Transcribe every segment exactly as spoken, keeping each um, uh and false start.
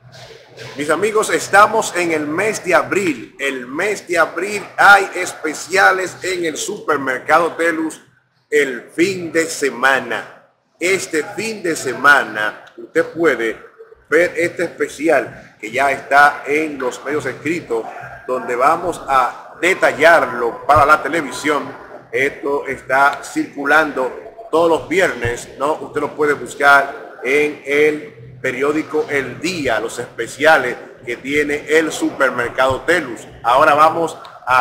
Mis amigos, estamos en el mes de abril. El mes de abril hay especiales en el supermercado Telus el fin de semana. Este fin de semana usted puede ver este especial que ya está en los medios escritos, donde vamos a detallarlo para la televisión. Esto está circulando todos los viernes, ¿no? Usted lo puede buscar en el periódico El Día, los especiales que tiene el supermercado Telus. Ahora vamos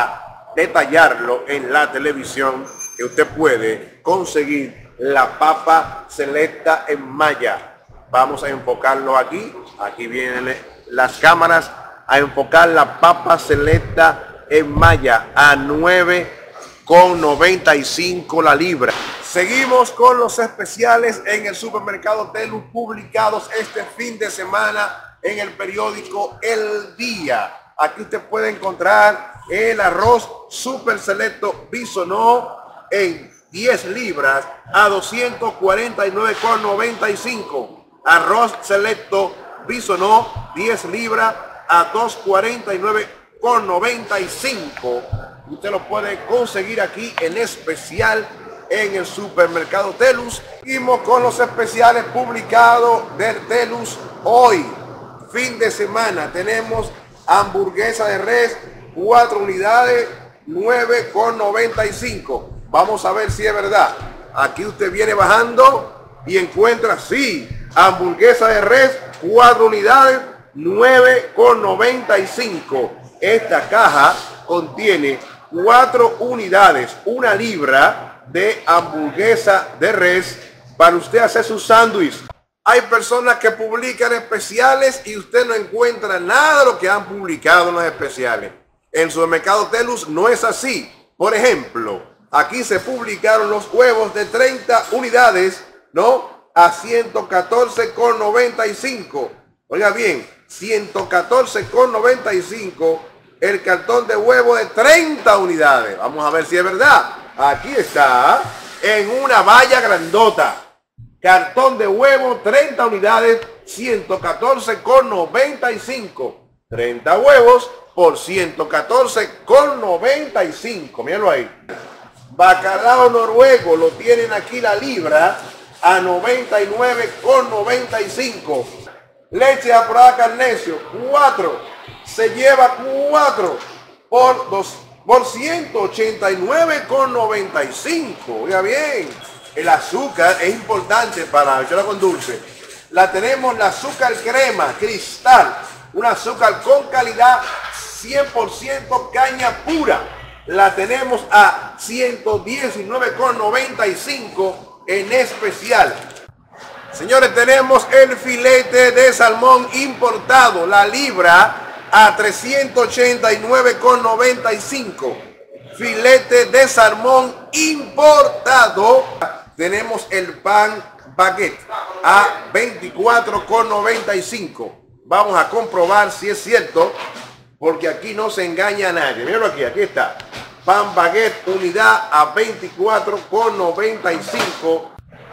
a detallarlo en la televisión, que usted puede conseguir la papa selecta en malla. Vamos a enfocarlo aquí. Aquí vienen las cámaras a enfocar la papa selecta en malla a nueve con noventa y cinco la libra. Seguimos con los especiales en el supermercado Telus publicados este fin de semana en el periódico El Día. Aquí usted puede encontrar el arroz super selecto Bisonó en diez libras a doscientos cuarenta y nueve con noventa y cinco. Arroz selecto Bisonó diez libras a doscientos cuarenta y nueve con noventa y cinco. Usted lo puede conseguir aquí en especial en el supermercado Telus. Seguimos con los especiales publicados del Telus hoy, fin de semana. Tenemos hamburguesa de res, cuatro unidades, nueve con noventa y cinco. Vamos a ver si es verdad. Aquí usted viene bajando y encuentra, sí, hamburguesa de res, cuatro unidades, nueve con noventa y cinco. Esta caja contiene cuatro unidades, una libra de hamburguesa de res para usted hacer su sándwich. Hay personas que publican especiales y usted no encuentra nada de lo que han publicado en los especiales. En el supermercado Telus no es así. Por ejemplo, aquí se publicaron los huevos de treinta unidades, ¿no? A ciento catorce con noventa y cinco. Oiga bien, ciento catorce con noventa y cinco el cartón de huevo de treinta unidades. Vamos a ver si es verdad. Aquí está, en una valla grandota. Cartón de huevo, treinta unidades, ciento catorce con noventa y cinco. treinta huevos por ciento catorce con noventa y cinco. Míralo ahí. Bacalao noruego, lo tienen aquí la libra a noventa y nueve con noventa y cinco. Leche aprobada Carnesio, cuatro. Se lleva cuatro por dos. Por ciento ochenta y nueve con noventa y cinco. Oiga bien, el azúcar es importante para echarla con dulce. La tenemos, la azúcar crema cristal, un azúcar con calidad cien por ciento caña pura. La tenemos a ciento diecinueve con noventa y cinco en especial. Señores, tenemos el filete de salmón importado, la libra a trescientos ochenta y nueve con noventa y cinco. Filete de salmón importado. Tenemos el pan baguette a veinticuatro con noventa y cinco. Vamos a comprobar si es cierto, porque aquí no se engaña a nadie. Míralo aquí, aquí está. Pan baguette unidad a veinticuatro con noventa y cinco.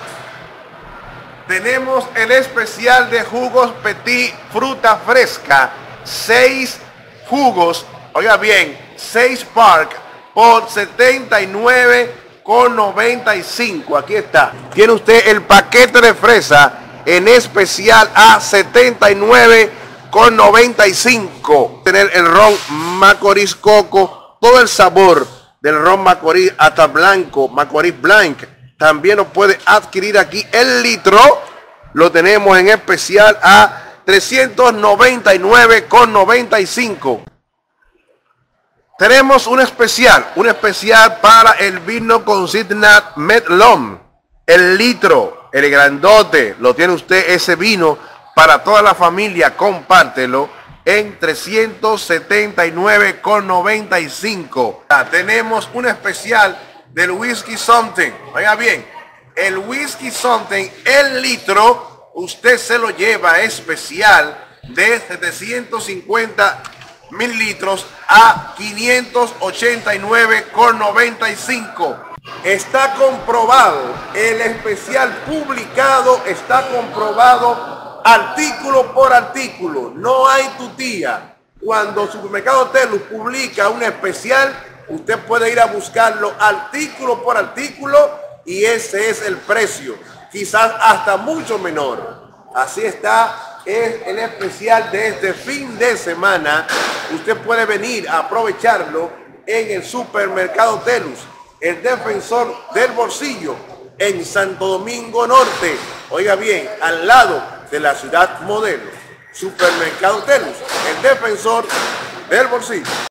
Tenemos el especial de jugos Petit fruta fresca. seis jugos, oiga bien, seis Park por setenta y nueve con noventa y cinco. Aquí está. Tiene usted el paquete de fresa en especial a setenta y nueve con noventa y cinco. Tener el ron Macorís Coco, todo el sabor del ron Macorís hasta blanco, Macorís Blanc. También lo puede adquirir aquí el litro. Lo tenemos en especial a trescientos noventa y nueve con noventa y cinco. Tenemos un especial, un especial para el vino Consignat Medlom. El litro, el grandote, lo tiene usted ese vino para toda la familia, compártelo en trescientos setenta y nueve con noventa y cinco. Tenemos un especial del Whisky Something. Oiga bien, el Whisky Something, el litro, usted se lo lleva especial de setecientos cincuenta mililitros a quinientos ochenta y nueve con noventa y cinco. Está comprobado, el especial publicado está comprobado artículo por artículo. No hay tutía. Cuando Supermercado Telus publica un especial, usted puede ir a buscarlo artículo por artículo y ese es el precio, quizás hasta mucho menor. Así está es el especial de este fin de semana. Usted puede venir a aprovecharlo en el Supermercado Telus, el defensor del bolsillo, en Santo Domingo Norte. Oiga bien, al lado de la ciudad modelo. Supermercado Telus, el defensor del bolsillo.